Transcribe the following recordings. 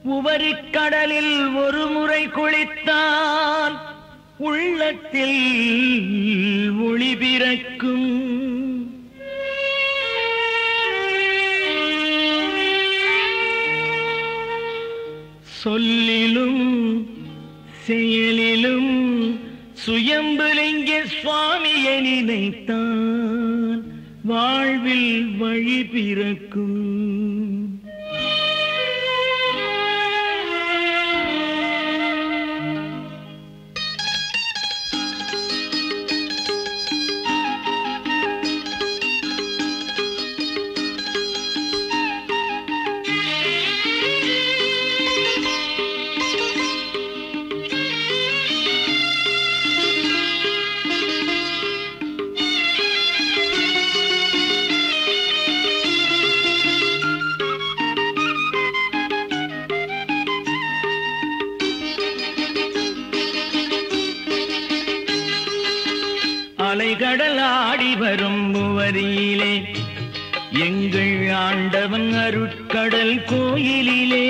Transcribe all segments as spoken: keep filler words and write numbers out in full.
உவரிக் கடலில் ஒரு முறை குளித்தான் உள்ளத்தில் ஒளி பிறக்கும். சொல்லிலும் செயலிலும் சுயம்புலிங்க சுவாமியை நினைத்தான் வாழ்வில் வழி பிறக்கும். அலைகடல் ஆடி வரும் உவரியிலே எங்கள் ஆண்டவன் அருட்கடல் கோயிலிலே.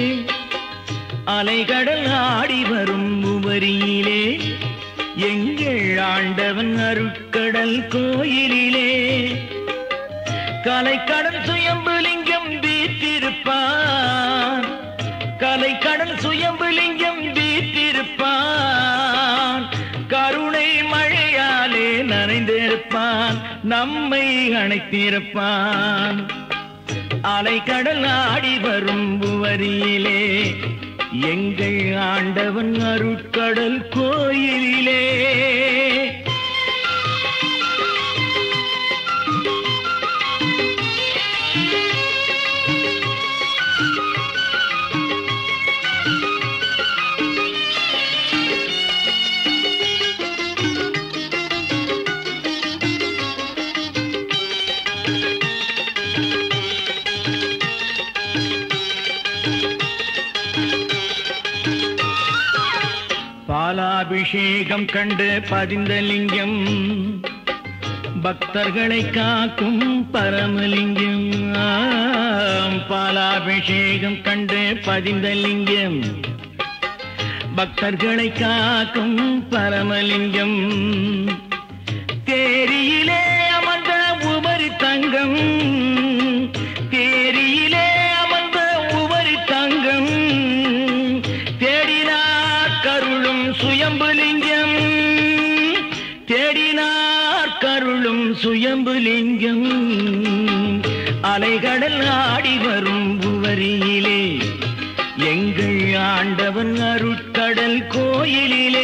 அலைகடல் ஆடி வரும் உவரியிலே எங்கள் ஆண்டவன் அருட்கடல் கோயிலிலே. கலைக்கடல் சுயம்புலிங்கம் வீற்றிருப்பான், கலைக்கடல் சுயம்புலிங்கம் வீற்றிருப்பான். கருணை மழையாலே நனைந்திருப்பான், நம்மை அணைத்திருப்பான். அலைக்கடல் ஆடி வரும் உவரியிலே எங்கள் ஆண்டவன் அருட்கடல் கோயிலிலே. பாலாபிஷேகம் கண்டு பதிந்த லிங்கம், பக்தர்களை காக்கும் பரமலிங்கம். பாலாபிஷேகம் கண்டு பதிந்த லிங்கம், பக்தர்களை காக்கும் பரமலிங்கம். தேரியிலே அமர்ந்த உபரி தங்கம், தேரியிலே அமர்ந்த உபரி தங்கம். தேடினார் கருளும் சுயம்புலிங்கம், தேடினார் கருளும் சுயம்புலிங்கம். அலைகடல் ஆடி வரும் உவரியிலே எங்கள் ஆண்டவன் அருட்கடல் கோயிலிலே.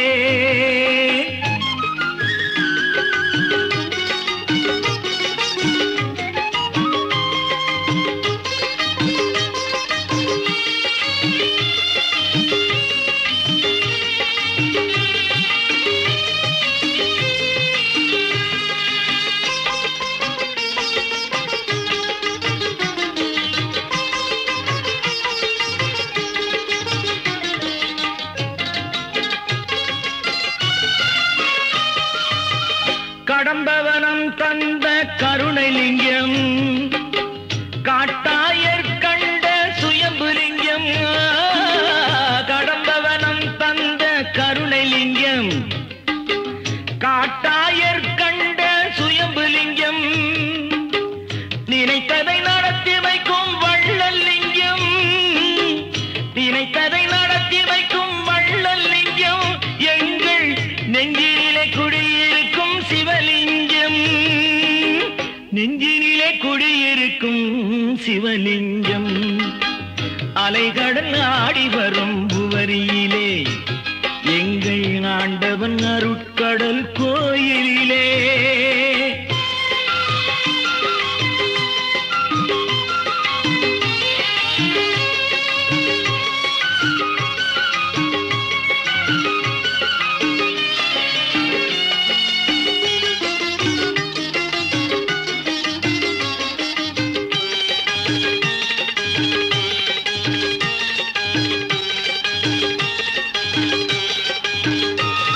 கடம்பவனம் தந்த கருணைலிங்கம், காட்டாயர் கண்ட சுயம்புலிங்கம். கடம்பவனம் தந்த கருணைலிங்கம், காட்டாயர் கண்ட சுயம்புலிங்கம். நினைத்ததை நடத்தி வைக்கும் வள்ளல் லிங்கம், நினைத்ததை நடத்தி வைக்கும் வள்ளல் லிங்கம். எங்கள் நெஞ்சிலே குடியிருக்கும் சிவலிங்கம், நெஞ்சினிலே குடியிருக்கும் சிவலிங்கம். அலைகடல் ஆடி வரும் உவரியிலே எங்கள் ஆண்டவன் அருட்கடல் கோயிலிலே.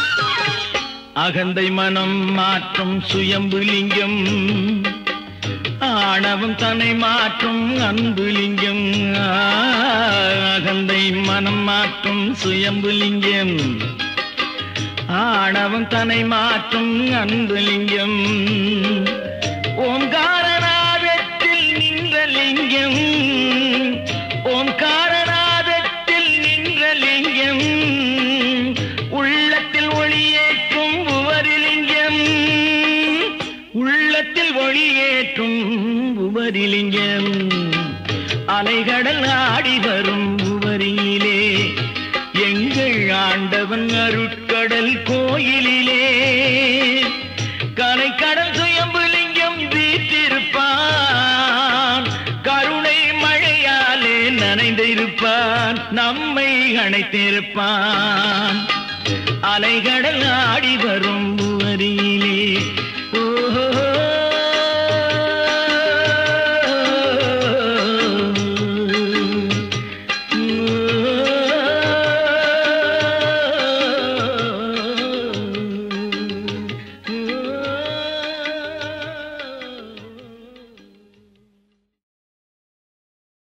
அகந்தை மனம் மாற்றும் சுயம்புலிங்கம், ஆணவம் தன்னை மாற்றும் அன்புலிங்கம் அகந்தை மனம் மாற்றும் சுயம்புலிங்கம் ஆணவம் தன்னை மாற்றும் அன்புலிங்கம் ஓம்காரநாதத்தில் நின்ற லிங்கம் ஓம்காரநாதத்தில் நின்ற லிங்கம் உள்ளத்தில் ஒளியேற்றும் உவரிலிங்கம் உள்ளத்தில் ஒளியேற்றும் உவரிலிங்கம் அலைகடல் ஆடி வரும் உவரியிலே எங்கள் ஆண்டவன் அருட்கடல் கோயிலிலே கலைக்கடல் சுயம்புலிங்கம் வீற்றிருப்பான் கருணை மழையாலே நனைந்திருப்பான் நம்மை அணைத்திருப்பான் அலைகடல் ஆடி வரும்